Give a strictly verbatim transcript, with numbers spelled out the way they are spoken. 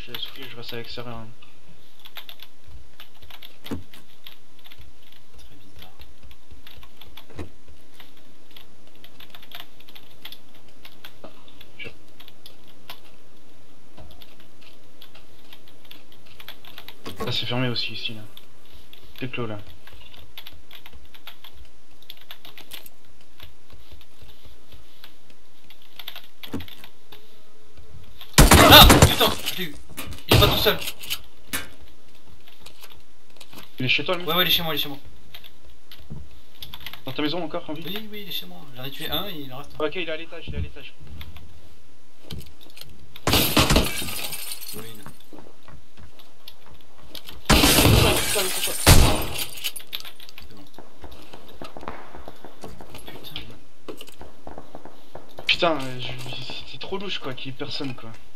je laisse fouiller, je reste à l'extérieur. Hein. Très bizarre. Là c'est fermé aussi ici là. C'est clos là. Ah putain, je l'ai eu. Il est pas tout seul. Il est chez toi lui? Ouais ouais il est chez moi, il est chez moi. Dans ta maison encore en vie? Oui oui il est chez moi. J'en ai tué un et il en reste un. Ok il est à l'étage, il est à l'étage. Oui, non. Putain, euh, je... c'est trop louche quoi, qu'il y ait personne quoi.